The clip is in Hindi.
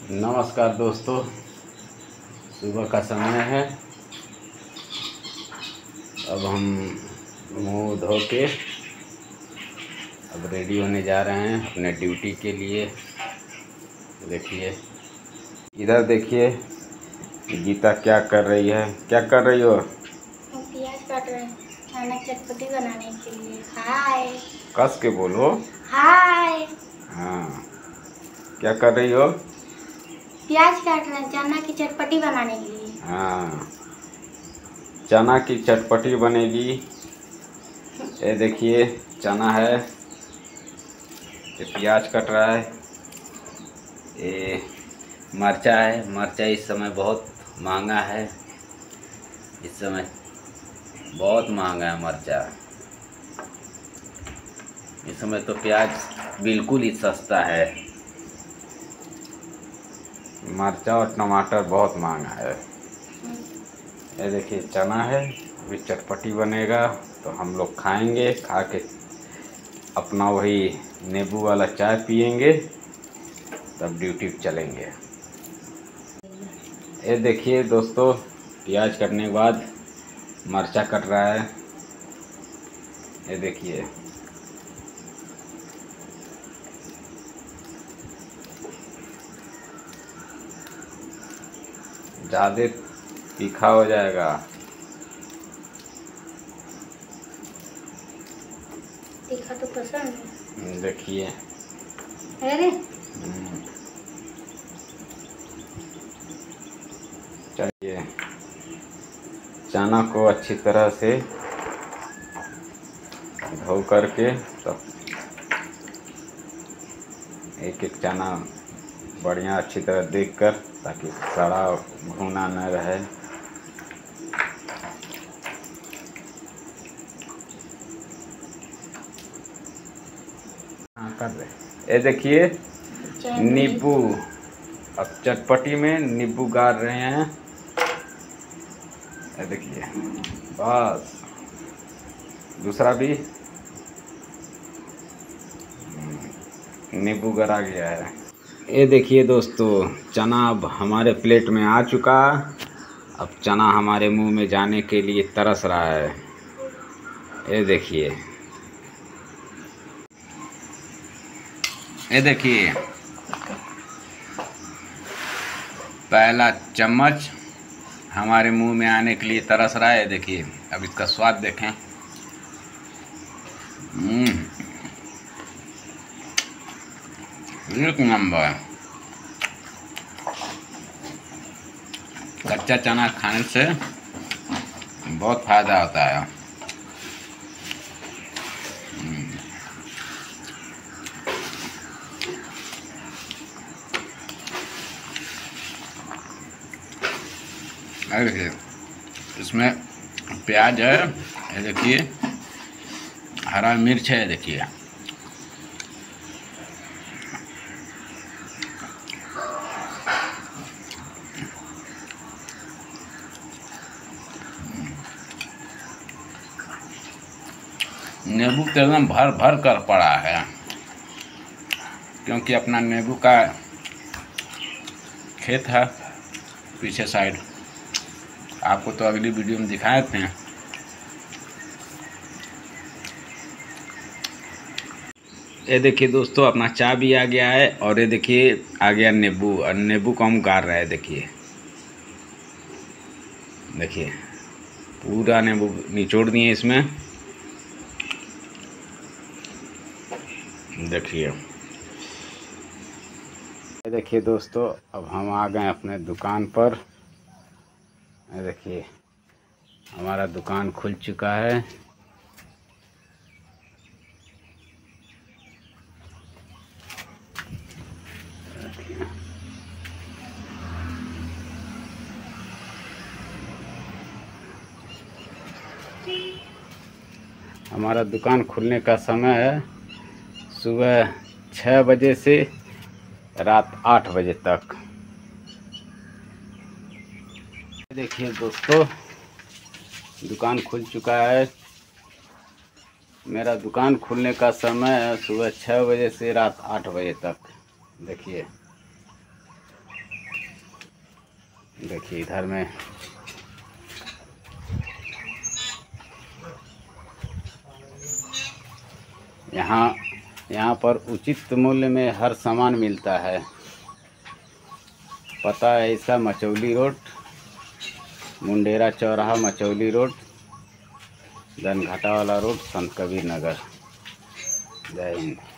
नमस्कार दोस्तों, सुबह का समय है। अब हम मुंह धो के अब रेडी होने जा रहे हैं अपने ड्यूटी के लिए। देखिए इधर, देखिए गीता क्या कर रही है। क्या कर रही हो? प्याज काट रहे हैं खाना चटपटी बनाने के लिए। हाय, कस के बोलो। हाय। हाँ, क्या कर रही हो? प्याज काट रहे हैं चना की चटपटी बनाने के लिए। हाँ, चना की चटपटी बनेगी। ये देखिए चना है, ये प्याज कट रहा है, ये मरचा है। मरचा इस समय बहुत महंगा है, इस समय बहुत महंगा है मरचा। इस समय तो प्याज बिल्कुल ही सस्ता है। मरचा और टमाटर बहुत महंगा है। ये देखिए चना है, अभी चटपटी बनेगा तो हम लोग खाएंगे। खा के अपना वही नींबू वाला चाय पियेंगे, तब ड्यूटी पे चलेंगे। ये देखिए दोस्तों, प्याज कटने के बाद मरचा कट रहा है। ये देखिए ज़्यादा तीखा हो जाएगा। तीखा तो पसंद है। देखिए अरे चाहिए चना को अच्छी तरह से धो करके, तो एक एक चना बढ़िया अच्छी तरह देखकर, ताकि सड़ा भुना न रहे। हाँ कर रहे। ये देखिए नींबू, अब चटपटी में नींबू गाड़ रहे हैं। ये देखिए, बस दूसरा भी नींबू गड़ा गया है। ये देखिए दोस्तों, चना अब हमारे प्लेट में आ चुका। अब चना हमारे मुंह में जाने के लिए तरस रहा है। ये देखिए, ये देखिए पहला चम्मच हमारे मुंह में आने के लिए तरस रहा है। देखिए अब इसका स्वाद देखें। एक नंबर। कच्चा चना खाने से बहुत फायदा होता है। देखिए इसमें प्याज है, ये देखिए हरा मिर्च है। देखिए नींबू तो एकदम भर भर कर पड़ा है, क्योंकि अपना नींबू का खेत है पीछे साइड। आपको तो अगली वीडियो में दिखाए थे। ये देखिए दोस्तों, अपना चाय भी आ गया है, और ये देखिए आ गया नींबू, और नींबू को हम गाड़ रहे हैं। देखिए देखिए पूरा नींबू निचोड़ दिए इसमें। देखिए देखिए दोस्तों, अब हम आ गए अपने दुकान पर। देखिए हमारा दुकान खुल चुका है। हमारा दुकान खुलने का समय है सुबह 6 बजे से रात 8 बजे तक। देखिए दोस्तों, दुकान खुल चुका है। मेरा दुकान खुलने का समय है सुबह 6 बजे से रात 8 बजे तक। देखिए देखिए इधर में यहाँ पर उचित मूल्य में हर सामान मिलता है। पता है इसका मचौली रोड, मुंडेरा चौराहा, मचौली रोड, धनघाटा वाला रोड, संत कबीर नगर। जय हिंद।